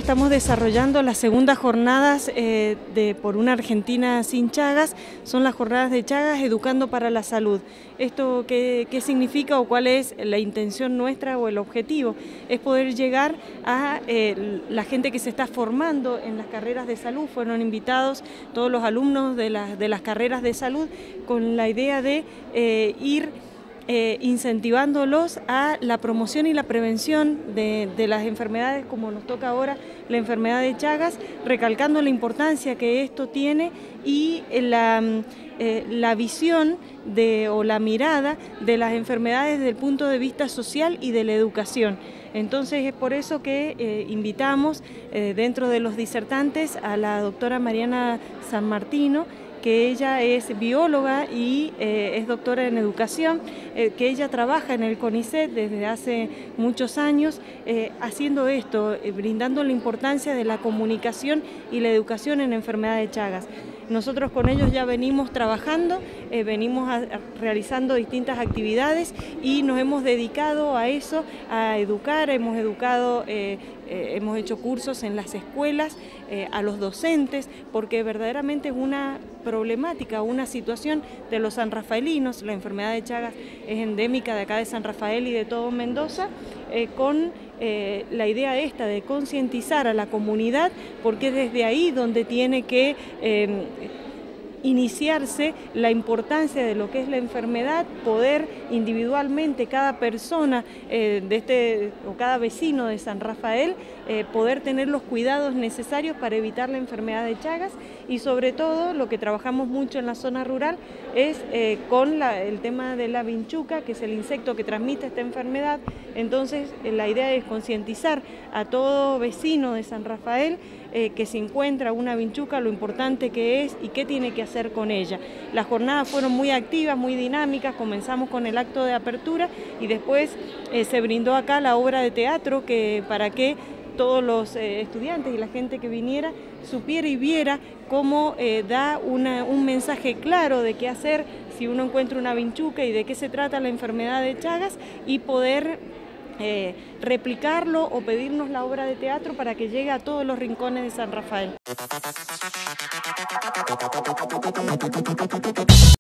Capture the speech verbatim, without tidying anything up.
estamos desarrollando las segundas jornadas eh, de Por una Argentina sin Chagas. Son las jornadas de Chagas Educando para la Salud. ¿Esto qué, qué significa o cuál es la intención nuestra o el objetivo? Es poder llegar a eh, la gente que se está formando en las carreras de salud. Fueron invitados todos los alumnos de, la, de las carreras de salud con la idea de eh, ir Eh, incentivándolos a la promoción y la prevención de, de las enfermedades, como nos toca ahora la enfermedad de Chagas, recalcando la importancia que esto tiene y la, eh, la visión de, o la mirada de las enfermedades desde el punto de vista social y de la educación. Entonces es por eso que eh, invitamos eh, dentro de los disertantes a la doctora Mariana San Martino, que ella es bióloga y eh, es doctora en educación, eh, que ella trabaja en el CONICET desde hace muchos años eh, haciendo esto, eh, brindando la importancia de la comunicación y la educación en enfermedad de Chagas. Nosotros con ellos ya venimos trabajando, eh, venimos a, a, realizando distintas actividades y nos hemos dedicado a eso, a educar, hemos educado, eh, eh, hemos hecho cursos en las escuelas, eh, a los docentes, porque verdaderamente es una problemática, una situación de los sanrafaelinos. La enfermedad de Chagas es endémica de acá de San Rafael y de todo Mendoza, eh, con eh, la idea esta de concientizar a la comunidad, porque es desde ahí donde tiene que eh, iniciarse la importancia de lo que es la enfermedad, poder individualmente cada persona eh, de este o cada vecino de San Rafael eh, poder tener los cuidados necesarios para evitar la enfermedad de Chagas, y sobre todo lo que trabajamos mucho en la zona rural es eh, con la, el tema de la vinchuca, que es el insecto que transmite esta enfermedad. Entonces eh, la idea es concientizar a todo vecino de San Rafael eh, que se encuentra una vinchuca, lo importante que es y qué tiene que hacer con ella. Las jornadas fueron muy activas, muy dinámicas. Comenzamos con el acto de apertura y después eh, se brindó acá la obra de teatro que, para que todos los eh, estudiantes y la gente que viniera supiera y viera cómo eh, da una, un mensaje claro de qué hacer si uno encuentra una vinchuca y de qué se trata la enfermedad de Chagas, y poder eh, replicarlo o pedirnos la obra de teatro para que llegue a todos los rincones de San Rafael.